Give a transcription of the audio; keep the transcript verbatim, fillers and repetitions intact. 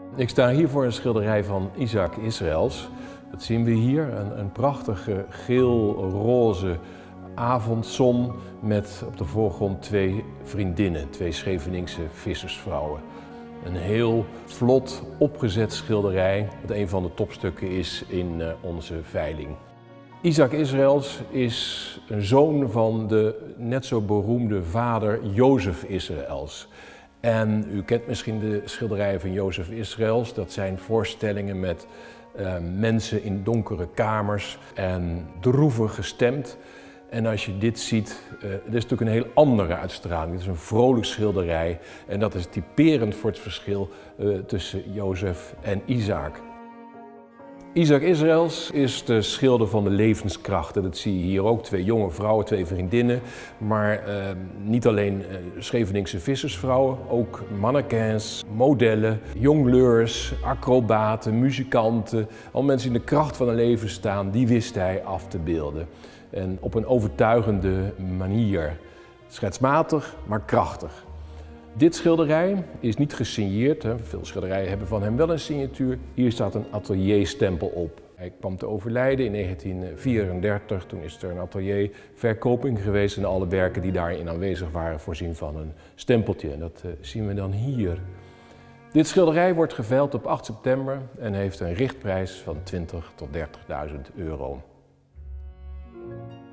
Ik sta hier voor een schilderij van Isaac Israëls. Dat zien we hier, een, een prachtige geel-roze avondzon met op de voorgrond twee vriendinnen, twee Scheveningse vissersvrouwen. Een heel vlot opgezet schilderij, dat een van de topstukken is in uh, onze veiling. Isaac Israëls is een zoon van de net zo beroemde vader Jozef Israëls. En u kent misschien de schilderijen van Jozef Israëls. Dat zijn voorstellingen met uh, mensen in donkere kamers en droevig gestemd. En als je dit ziet, uh, dit is natuurlijk een heel andere uitstraling. Het is een vrolijk schilderij en dat is typerend voor het verschil uh, tussen Jozef en Isaac. Isaac Israëls is de schilder van de levenskracht. En dat zie je hier ook. Twee jonge vrouwen, twee vriendinnen. Maar uh, niet alleen uh, Scheveningse vissersvrouwen, ook mannequins, modellen, jongleurs, acrobaten, muzikanten. Al mensen die in de kracht van het leven staan, die wist hij af te beelden. En op een overtuigende manier. Schetsmatig, maar krachtig. Dit schilderij is niet gesigneerd. Hè. Veel schilderijen hebben van hem wel een signatuur. Hier staat een atelierstempel op. Hij kwam te overlijden in negentien vierendertig. Toen is er een atelierverkoping geweest en alle werken die daarin aanwezig waren voorzien van een stempeltje. En dat uh, zien we dan hier. Dit schilderij wordt geveild op acht september en heeft een richtprijs van twintigduizend tot dertigduizend euro.